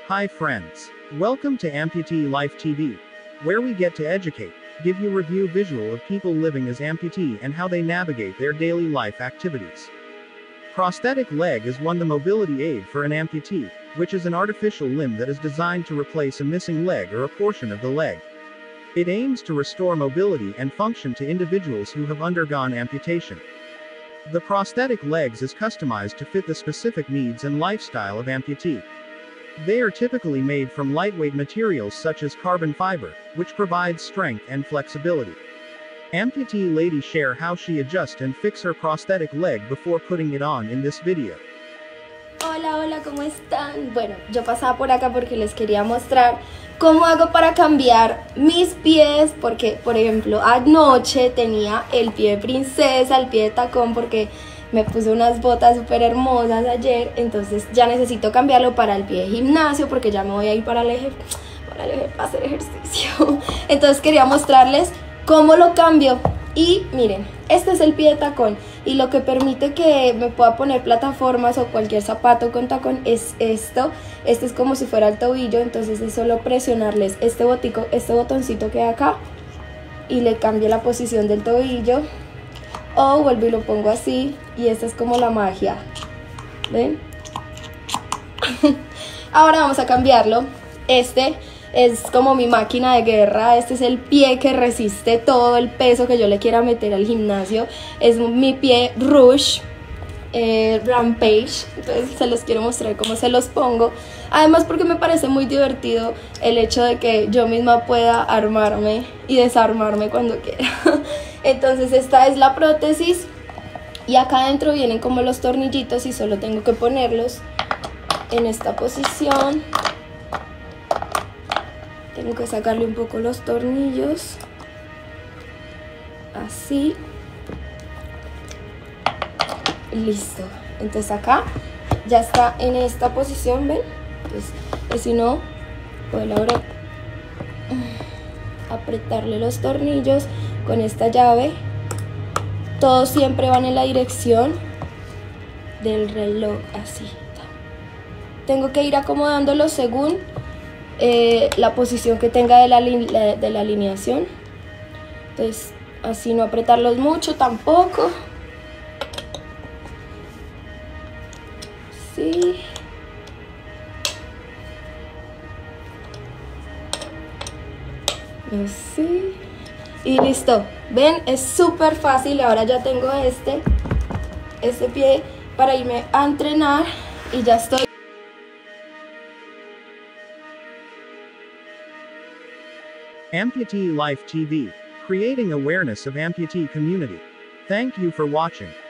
Hi friends. Welcome to Amputee Life TV, where we get to educate, give you review visual of people living as amputee and how they navigate their daily life activities. Prosthetic leg is the mobility aid for an amputee, which is an artificial limb that is designed to replace a missing leg or a portion of the leg. It aims to restore mobility and function to individuals who have undergone amputation. The prosthetic legs is customized to fit the specific needs and lifestyle of amputee. They are typically made from lightweight materials such as carbon fiber, which provides strength and flexibility. Amputee lady share how she adjust and fix her prosthetic leg before putting it on in this video. Hola, ¿cómo están? Bueno, yo pasaba por acá porque les quería mostrar cómo hago para cambiar mis pies, porque, por ejemplo, anoche tenía el pie de princesa, el pie de tacón, porque me puse unas botas súper hermosas ayer, entonces ya necesito cambiarlo para el pie de gimnasio, porque ya me voy a ir para el eje para hacer ejercicio. Entonces quería mostrarles cómo lo cambio. Y miren, este es el pie de tacón, y lo que permite que me pueda poner plataformas o cualquier zapato con tacón es esto. Este es como si fuera el tobillo, entonces es solo presionarles este botoncito que hay acá y le cambio la posición del tobillo, o vuelvo y lo pongo así, y esta es como la magia, ¿ven? Ahora vamos a cambiarlo. Este es como mi máquina de guerra. Este es el pie que resiste todo el peso que yo le quiera meter al gimnasio. Es mi pie Rush Rampage. Entonces se los quiero mostrar cómo se los pongo. Además porque me parece muy divertido el hecho de que yo misma pueda armarme y desarmarme cuando quiera. Entonces esta es la prótesis, y acá adentro vienen como los tornillitos, y solo tengo que ponerlos en esta posición. Tengo que sacarle un poco los tornillos, así. Listo. Entonces acá ya está en esta posición, ¿ven? Entonces, si no, puedo ahora apretarle los tornillos con esta llave. Todos siempre van en la dirección del reloj, así. Tengo que ir acomodándolo según la posición que tenga de la alineación. Entonces, así, no apretarlos mucho tampoco. Sí. Así. Y listo. Ven, es súper fácil. Ahora ya tengo este pie para irme a entrenar, y ya estoy. Amputee Life TV, creating awareness of amputee community. Thank you for watching.